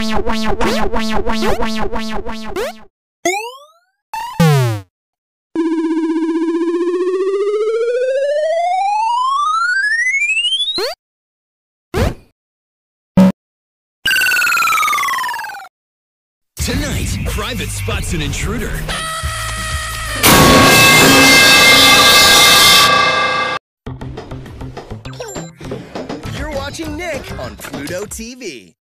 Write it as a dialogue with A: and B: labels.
A: Tonight, Private spots an intruder. You're watching Nick on Pluto TV.